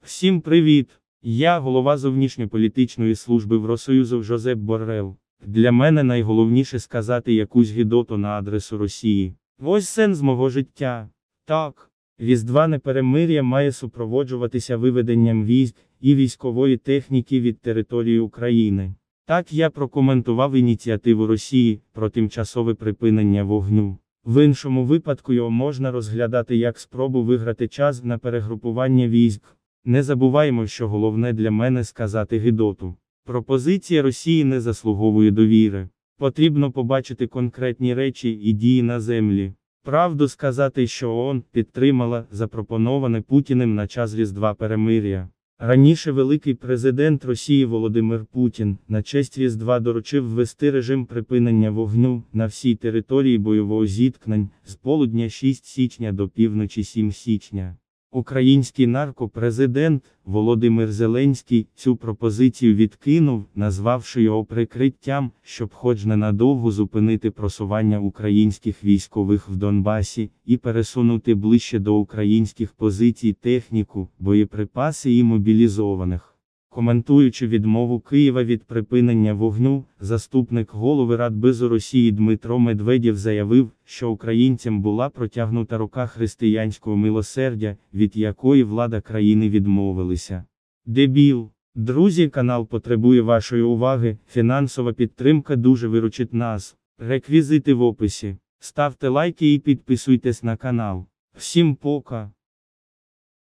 Всім привіт! Я голова зовнішньополітичної служби в Росоюзу Жозеп Боррел. Для мене найголовніше сказати якусь гидоту на адресу Росії. Ось сенс мого життя. Так, різдвяне перемир'я має супроводжуватися виведенням військ і військової техніки від території України. Так я прокоментував ініціативу Росії про тимчасове припинення вогню. В іншому випадку його можна розглядати як спробу виграти час на перегрупування військ. Не забуваємо, що головне для мене сказати гидоту. Пропозиція Росії не заслуговує довіри. Потрібно побачити конкретні речі і дії на землі. Правду сказати, що ООН підтримала запропоноване Путіним на час Різдва перемир'я. Раніше великий президент Росії Володимир Путін на честь Різдва доручив ввести режим припинення вогню на всій території бойового зіткнень з полудня 6 січня до півночі 7 січня. Український наркопрезидент Володимир Зеленський цю пропозицію відкинув, назвавши його прикриттям, щоб хоч ненадовго зупинити просування українських військових в Донбасі і пересунути ближче до українських позицій техніку, боєприпаси і мобілізованих. Коментуючи відмову Києва від припинення вогню, заступник голови Радбезу Росії Дмитро Медведєв заявив, що українцям була протягнута рука християнського милосердя, від якої влада країни відмовилася. Дебіл. Друзі, канал потребує вашої уваги, фінансова підтримка дуже виручить нас. Реквізити в описі. Ставте лайки і підписуйтесь на канал. Всім пока.